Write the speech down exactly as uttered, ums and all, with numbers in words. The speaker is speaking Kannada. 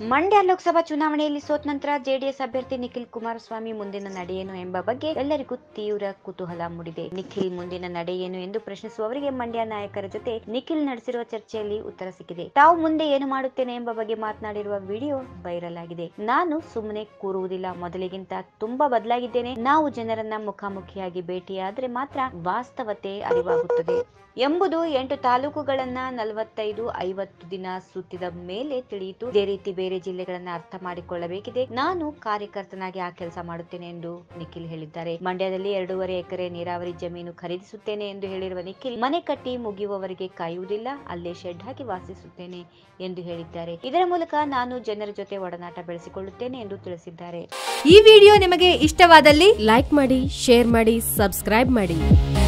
ಮಂಡ್ಯ ಲೋಕಸಭಾ ಚುನಾವಣೆಯಲ್ಲಿ ಸೋತ ನಂತರ ಜೆಡಿಎಸ್ ಅಭ್ಯರ್ಥಿ ನಿಖಿಲ್ ಕುಮಾರಸ್ವಾಮಿ ಮುಂದಿನ ನಡೆಯೇನು ಎಂಬ ಬಗ್ಗೆ ಎಲ್ಲರಿಗೂ ತೀವ್ರ ಕುತೂಹಲ ಮೂಡಿದೆ. ನಿಖಿಲ್ ಮುಂದಿನ ನಡೆಯೇನು ಎಂದು ಪ್ರಶ್ನಿಸುವವರಿಗೆ ಮಂಡ್ಯ ನಾಯಕರ ಜೊತೆ ನಿಖಿಲ್ ನಡೆಸಿರುವ ಚರ್ಚೆಯಲ್ಲಿ ಉತ್ತರ ಸಿಕ್ಕಿದೆ. ತಾವು ಮುಂದೆ ಏನು ಮಾಡುತ್ತೇನೆ ಎಂಬ ಬಗ್ಗೆ ಮಾತನಾಡಿರುವ ವಿಡಿಯೋ ವೈರಲ್ ಆಗಿದೆ. ನಾನು ಸುಮ್ಮನೆ ಕೂರುವುದಿಲ್ಲ, ಮೊದಲಿಗಿಂತ ತುಂಬಾ ಬದಲಾಗಿದ್ದೇನೆ. ನಾವು ಜನರನ್ನ ಮುಖಾಮುಖಿಯಾಗಿ ಭೇಟಿಯಾದ್ರೆ ಮಾತ್ರ ವಾಸ್ತವತೆ ಅರಿವಾಗುತ್ತದೆ ಎಂಬುದು ಎಂಟು ತಾಲೂಕುಗಳನ್ನ ನಲವತ್ತೈದು ಐವತ್ತು ದಿನ ಸುತ್ತಿದ ಮೇಲೆ ತಿಳಿಯಿತು. ಇದೇ ರೀತಿ ಬೇರೆ ಜಿಲ್ಲೆಗಳನ್ನ ಅರ್ಥ ಮಾಡಿಕೊಳ್ಳಬೇಕಿದೆ. ನಾನು ಕಾರ್ಯಕರ್ತನಾಗಿ ಆ ಕೆಲಸ ಮಾಡುತ್ತೇನೆ ಎಂದು ನಿಖಿಲ್ ಹೇಳಿದ್ದಾರೆ. ಮಂಡ್ಯದಲ್ಲಿ ಎರಡೂವರೆ ಎಕರೆ ನೀರಾವರಿ ಜಮೀನು ಖರೀದಿಸುತ್ತೇನೆ ಎಂದು ಹೇಳಿರುವ ನಿಖಿಲ್, ಮನೆ ಕಟ್ಟಿ ಮುಗಿಯುವವರೆಗೆ ಕಾಯುವುದಿಲ್ಲ, ಅಲ್ಲೇ ಶೆಡ್ ಹಾಕಿ ವಾಸಿಸುತ್ತೇನೆ ಎಂದು ಹೇಳಿದ್ದಾರೆ. ಇದರ ಮೂಲಕ ನಾನು ಜನರ ಜೊತೆ ಒಡನಾಟ ಬೆಳೆಸಿಕೊಳ್ಳುತ್ತೇನೆ ಎಂದು ತಿಳಿಸಿದ್ದಾರೆ. ಈ ವಿಡಿಯೋ ನಿಮಗೆ ಇಷ್ಟವಾದಲ್ಲಿ ಲೈಕ್ ಮಾಡಿ, ಶೇರ್ ಮಾಡಿ, ಸಬ್ಸ್ಕ್ರೈಬ್ ಮಾಡಿ.